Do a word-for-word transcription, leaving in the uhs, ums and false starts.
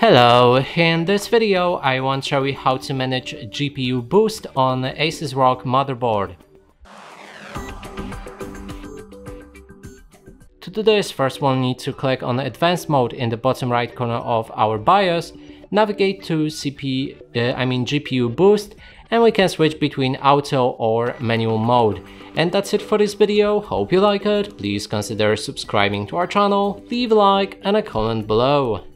Hello, in this video I want to show you how to manage G P U boost on ASUS R O G motherboard. To do this, first we'll need to click on advanced mode in the bottom right corner of our BIOS, navigate to C P, uh, I mean G P U boost, and we can switch between auto or manual mode. And that's it for this video. Hope you like it. Please consider subscribing to our channel, leave a like and a comment below.